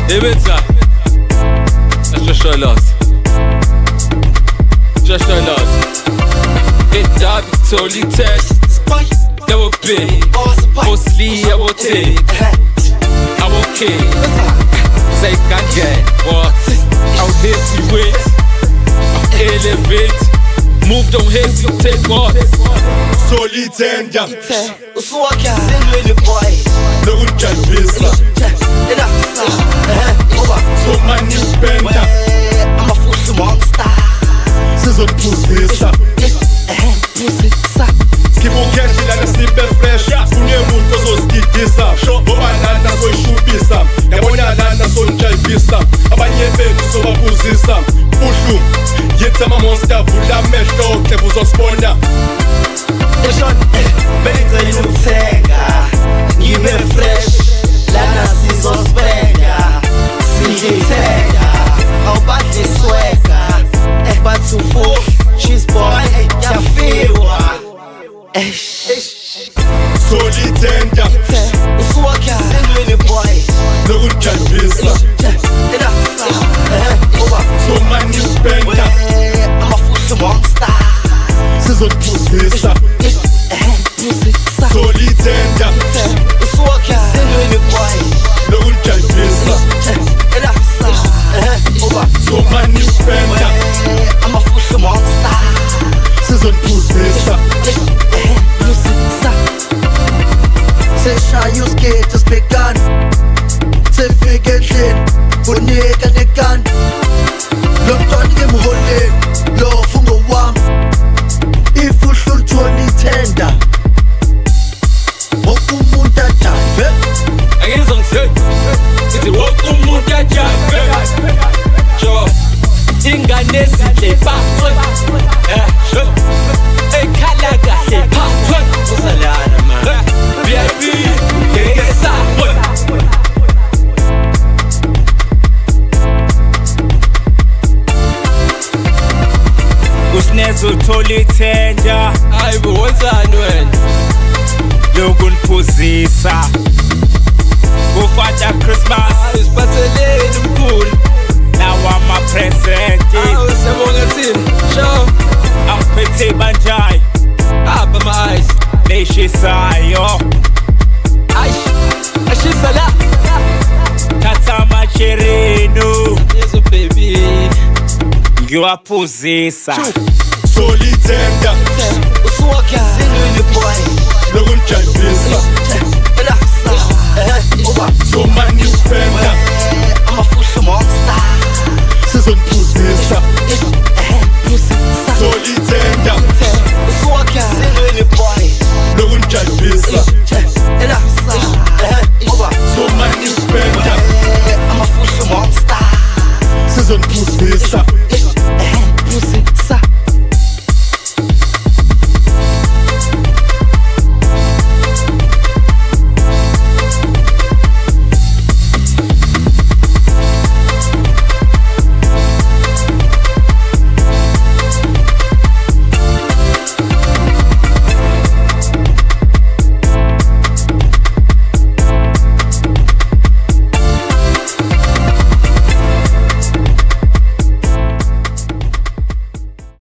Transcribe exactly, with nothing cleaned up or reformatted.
Ibitsa. Just show loss. Just show loss. It died totally test. Sqwai. That would be. Mostly I will take. I'm okay. Say again. What? I'll hit you with. I'll elevate. Move, don't hesitate. What? So Ithenda. Uswakha sendweni boy. Nokujabulisa. So many spender. I'm a Fuhlu Monsta. Sizokuphuzisa. Phuzisa. Skibukeshila nesibe fresh. Kunemuntu ozosigidisa. Ngoba lana soyishubisa. Yabona lana sonjayivisa. Abanye bethu sobaphuzisa. Fuhlu. Yithi ama Monsta vula amehlo ke uzosibona. Eshon bengicela ukuthenga. Ngibe fresh. Lana sizosibhenga. Siyithenga. Awubadli sweka. But to full Chiz boy, yafiwa. So Ithenda. Uswakha sendweni boy. Nokujabulisa. So many spender. I'm a Fuhlu Monsta. Sizokuphuzisa. So Ithenda. Uswakha sendweni boy. Nokujabulisa. So many spender. I'm a Fuhlu Monsta. Sizokuphuzisa. Seshaya uskate sibhekana sefika endlini unika nekani lo mntwana ngemholeni lo fungo wami ifuhlu lithola Ithenda woke umuntu ajayive Angizongithe ithi woke umuntu ajayive jo ingane ezinhle phathwe eh sho ekhala kahle phathwe usalana man V I P ngeke sapwe Snazz uthola Ithenda. hayi bo wenzani wena Lokungiphuzisa Ufata Christmas ayisiphatheleni mkhulu Nawa ama present awu siyabonga thina sho Angiphethe banjani apha ama eyes Leshisayo ayi ashisa la Thatha amachereno yezo baby Ngiwaphuzisa So Ithenda. Uswakha sendweni boy. Nokujabulisa.